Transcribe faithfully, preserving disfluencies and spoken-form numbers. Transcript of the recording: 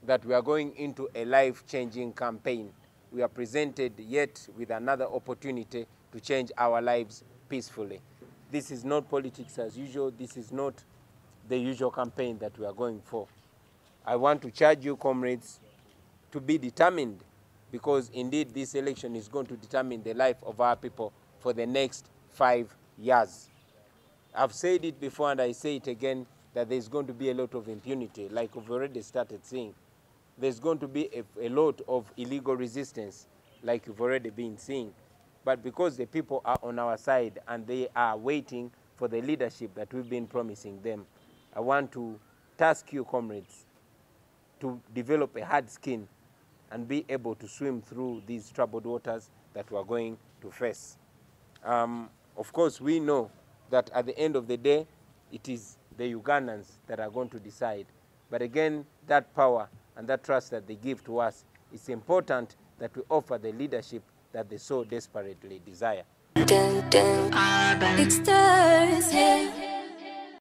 that we are going into a life-changing campaign. We are presented yet with another opportunity to change our lives peacefully. This is not politics as usual. This is not the usual campaign that we are going for. I want to charge you, comrades, to be determined, because indeed this election is going to determine the life of our people for the next five years. I've said it before and I say it again, that there's going to be a lot of impunity, like we've already started seeing. There's going to be a, a lot of illegal resistance, like you've already been seeing. But because the people are on our side and they are waiting for the leadership that we've been promising them, I want to task you, comrades, to develop a hard skin and be able to swim through these troubled waters that we are going to face. Um, of course, we know that at the end of the day, it is the Ugandans that are going to decide. But again, that power and that trust that they give to us, it's important that we offer the leadership that they so desperately desire. Dun, dun. It's Thursday.